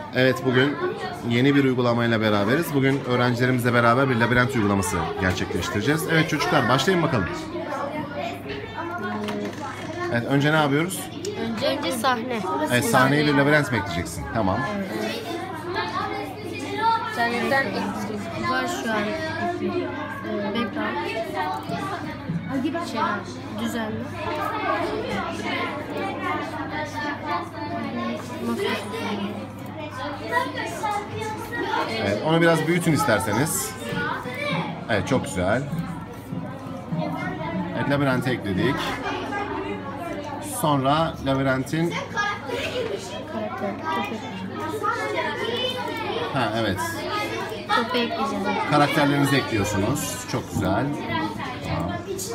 Evet, bugün yeni bir uygulamayla beraberiz. Bugün öğrencilerimizle beraber bir labirent uygulaması gerçekleştireceğiz. Evet çocuklar, başlayın bakalım. Evet, önce ne yapıyoruz? Önce sahne. Evet, sahneyi bir labirent mi ekleyeceksin? Tamam. Sahneden var şu an. Background. Düzenli. Evet, onu biraz büyütün isterseniz. Evet, çok güzel. Evet, labirenti ekledik. Sonra labirentin... Ha, evet. Topu ekleyeceğim. Karakterlerinizi ekliyorsunuz. Çok güzel. Tamam.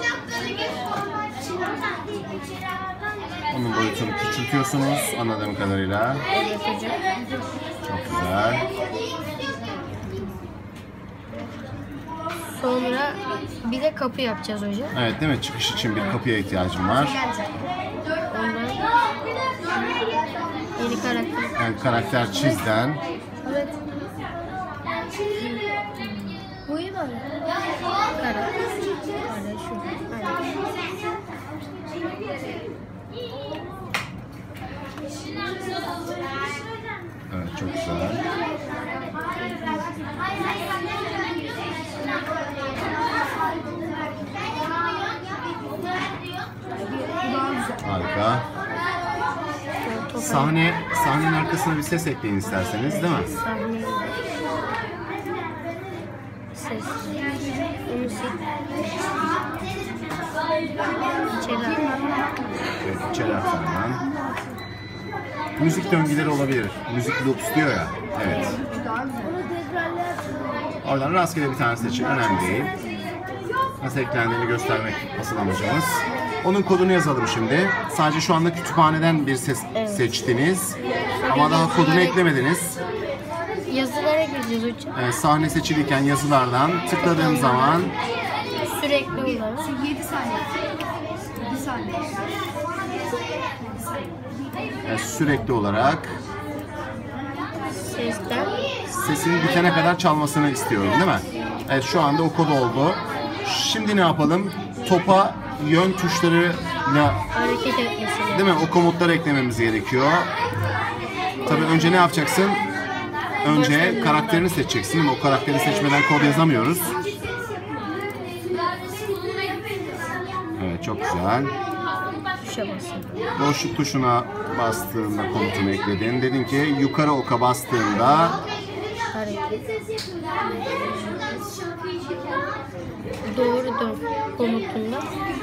Onun boyutunu küçültüyorsunuz anladığım kadarıyla. Çok güzel. Sonra bir de kapı yapacağız hocam. Evet, değil mi? Çıkış için bir kapıya ihtiyacım var. Ondan yeni karakter. Evet, karakter çizden. Evet. Bu iyi mi? Karakter. Şu. Evet, çok güzel. Harika. Sahnenin arkasına bir ses ekleyin isterseniz, değil mi? Sahne. Ses. Müzik. İçeri. Evet, içeri aktardan. Müzik döngüleri olabilir. Müzik loops diyor ya. Evet. Oradan rastgele bir tane seçin. Önemli değil. Nasıl eklendiğini göstermek asıl amacımız. Onun kodunu yazalım şimdi. Sadece şu anda kütüphaneden bir ses seçtiniz. Ama daha kodunu eklemediniz. Yazılara gireceğiz hocam. Evet, sahne seçilirken yazılardan tıkladığım zaman Sürekli olarak. 7 saniye. 7 saniye. sürekli olarak Sesten. sesin bitene kadar çalmasını istiyorum, değil mi? Evet, şu anda o kod oldu. Şimdi ne yapalım? Topa yön tuşlarıyla, Hareket etmesi. değil mi? O komutları eklememiz gerekiyor. Tabii önce ne yapacaksın? Önce karakterini seçeceksin, değil mi? O karakteri seçmeden kod yazamıyoruz. Evet, çok güzel. Tuşa basın. Boşluk tuşuna bastığında komutunu ekledin. Dedin ki yukarı oka bastığında Hareket. Doğru dön komutunda.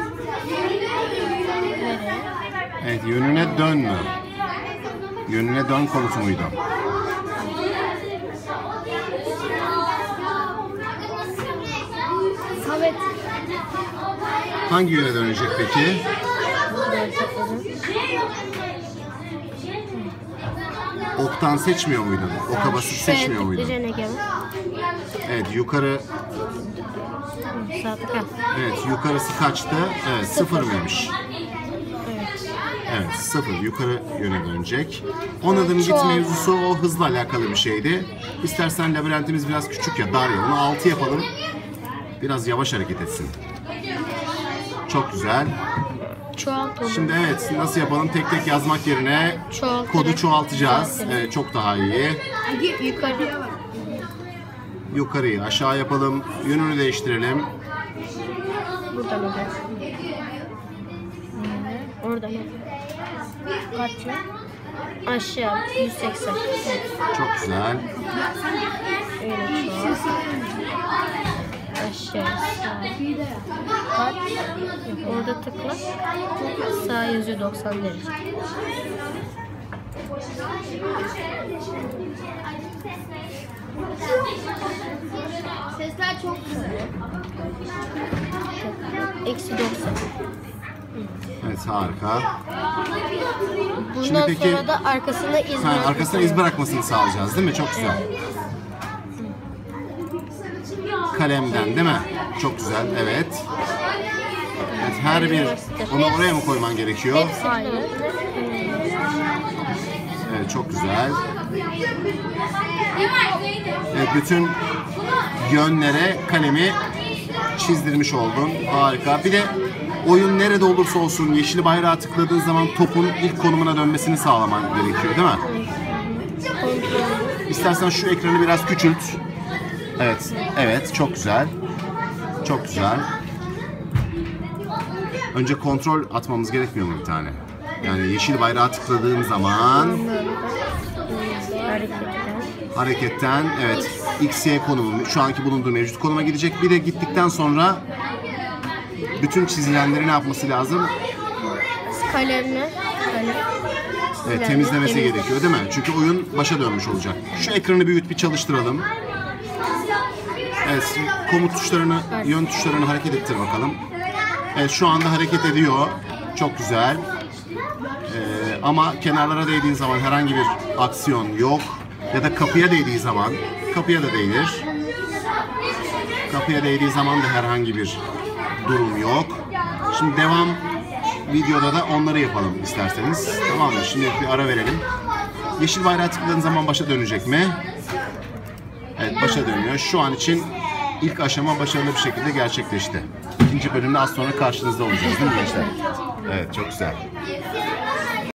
Nereye? evet, yönüne dön mü? Yönüne dön komutu muydu? Samet. Hangi yöne dönecek peki? Oktan seçmiyor muydun? Oka basıp seçmiyor muydun? Evet, yukarı. Sağ tıka. Evet, yukarısı kaçtı? Evet, 0 mıymış? Evet. Evet, 0 yukarı yöne dönecek. Onun git mevzusu o hızla alakalı bir şeydi. İstersen labirentimiz biraz küçük ya, dar ya. Onu 6 yapalım. Biraz yavaş hareket etsin. Çok güzel. Çoğalt olur. Şimdi evet, nasıl yapalım? Tek tek yazmak yerine kodu çoğaltacağız. Evet, çok daha iyi. Yukarı. Yukarıyı aşağı yapalım. Yönünü değiştirelim. Buradan olur. Oradan olur. Kaçla? Aşağı 180. Çok güzel. Öyle çoğalt. Aşağı sağ. Kaç. Orada tıkla. Sağ yazıyor 90 derece. Sesler çok güzel. Eksi 90. Evet, harika. Bundan peki- sonra da arkasında iz Ha, bırakması. arkasına iz bırakmasını sağlayacağız, değil mi? Çok güzel. Kalemden, değil mi? Çok güzel, evet. Evet, her bir, onu oraya mı koyman gerekiyor? Hepsi aynı. Evet, çok güzel. Evet, bütün yönlere kalemi çizdirmiş oldun. Harika. Bir de oyun nerede olursa olsun yeşil bayrağı tıkladığın zaman topun ilk konumuna dönmesini sağlaman gerekiyor, değil mi? İstersen şu ekranı biraz küçült. Evet, evet, çok güzel. Çok güzel. Önce kontrol atmamız gerekmiyor mu bir tane? Yani yeşil bayrağı tıkladığım zaman hareketten evet X, Y konumu şu anki bulunduğu mevcut konuma gidecek. Bir de gittikten sonra bütün çizilenleri ne yapması lazım? Kalemle Evet, temizlemesi gerekiyor değil mi? Çünkü oyun başa dönmüş olacak. Şu ekranı büyüt, bir çalıştıralım. Evet, komut tuşlarını, yön tuşlarını hareket ettir bakalım. Evet, şu anda hareket ediyor. Çok güzel. Ama kenarlara değdiğin zaman herhangi bir aksiyon yok. Ya da kapıya değdiği zaman, kapıya da değdir. Kapıya değdiği zaman da herhangi bir durum yok. Şimdi devam videoda da onları yapalım isterseniz. Tamam mı? Şimdi bir ara verelim. Yeşil bayrağı tıkladığın zaman başa dönecek mi? Evet, başa dönüyor. Şu an için ilk aşama başarılı bir şekilde gerçekleşti. İkinci bölümde az sonra karşınızda olacağız değil mi gençler? Evet, çok güzel.